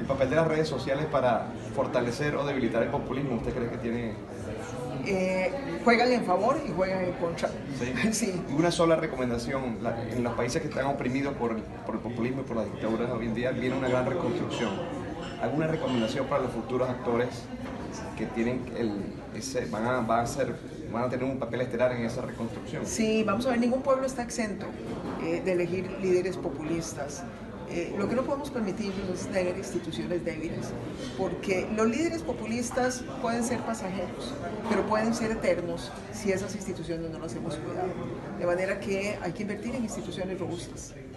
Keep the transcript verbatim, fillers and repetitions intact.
papel de las redes sociales para fortalecer o debilitar el populismo, ¿usted cree que tiene? Eh, juegan en favor y juegan en contra. Sí. Sí. Y una sola recomendación, la, en los países que están oprimidos por, por el populismo y por las dictaduras hoy en día viene una gran reconstrucción. ¿Alguna recomendación para los futuros actores que tienen el, ese, van, a, van, a ser, van a tener un papel estelar en esa reconstrucción? Sí, vamos a ver, ningún pueblo está exento eh, de elegir líderes populistas. Eh, lo que no podemos permitirnos es tener instituciones débiles, porque los líderes populistas pueden ser pasajeros, pero pueden ser eternos si esas instituciones no las hemos cuidado. De manera que hay que invertir en instituciones robustas.